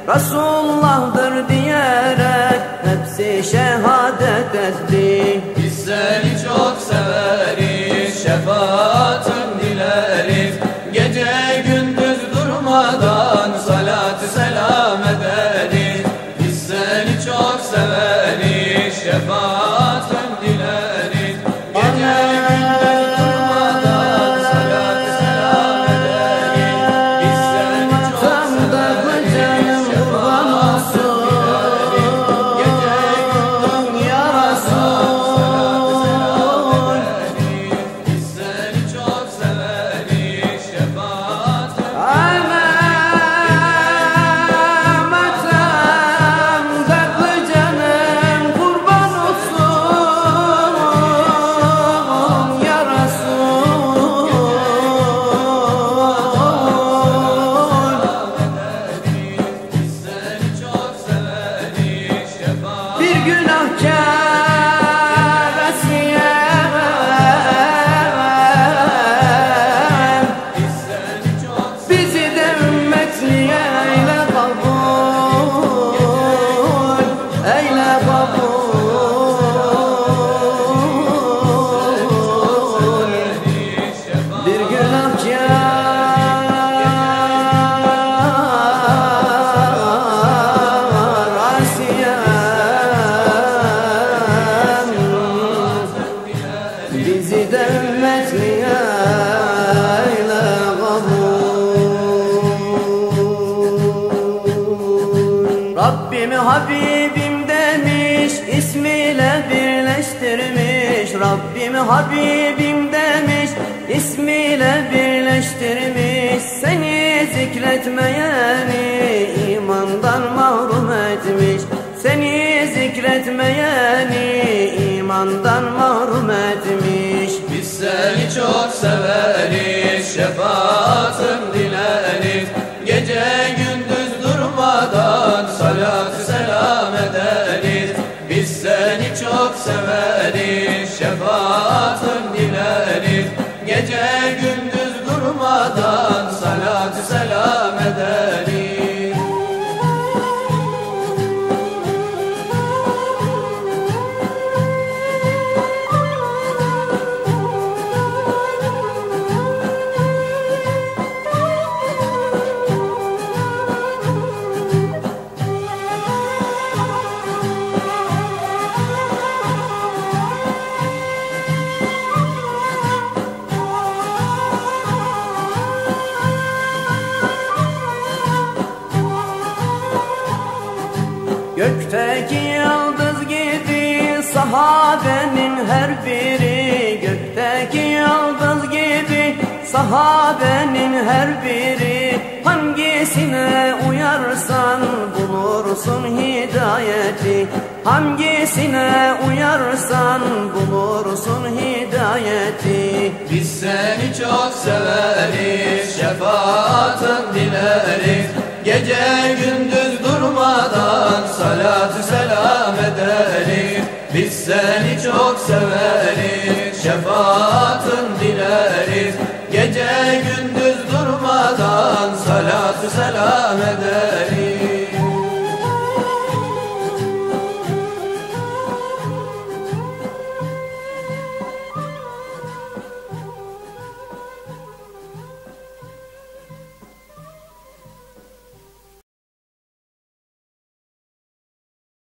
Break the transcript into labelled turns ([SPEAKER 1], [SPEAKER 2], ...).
[SPEAKER 1] Resulullah'dır diyerek hepsi şehadet etti.
[SPEAKER 2] Biz seni çok severiz, şefaatın dileriz. Gece gündüz durmadan salat-ı selam ederiz. Biz seni çok severiz, şefaatın dileriz. Gece gündüz durmadan salat-ı selam ederiz. Biz seni çok severiz, şefaatın dileriz. Gece gündüz
[SPEAKER 1] Ya Resul,
[SPEAKER 2] biz seni çok severiz, şefaatın
[SPEAKER 1] Metem dertli canım kurban olsun ya Resul.
[SPEAKER 2] biz seni çok severiz, şefaatın
[SPEAKER 1] Bir günahkar esiyem,
[SPEAKER 2] biz seni çok
[SPEAKER 1] bizi de ümmetliye eyle kabul, eyle kabul.
[SPEAKER 2] severiz, şefaatın
[SPEAKER 1] Bir günahkar asiyem, bizi de ümmetliye eyle kabul. Rabbimi Habibim demiş, ismiyle birleştirmiş. Rabbimi Habibim demiş, ismiyle birleştirmiş. Seni zikretmeyeni imandan mahrum etmiş. Seni zikretmeyeni imandan mahrum etmiş.
[SPEAKER 2] Biz seni çok severiz, şefaatın dileriz. Gece gündüz durmadan salat-ı selam ederiz. Biz seni çok severiz, şefaatın dileriz. Gece gündüz durmadan salat-ı selam ederiz.
[SPEAKER 1] Gökteki yıldız gibi sahabenin her biri. Gökteki yıldız gibi sahabenin her biri. Hangisine uyarsan bulursun hidayeti. Hangisine uyarsan bulursun hidayeti.
[SPEAKER 2] Biz seni çok severiz, şefaatın dileriz. Gece gündüz durmadan salat-ı selam ederiz. Biz seni çok severiz, şefaatın dileriz. Gece gündüz durmadan salat-ı selam ederiz.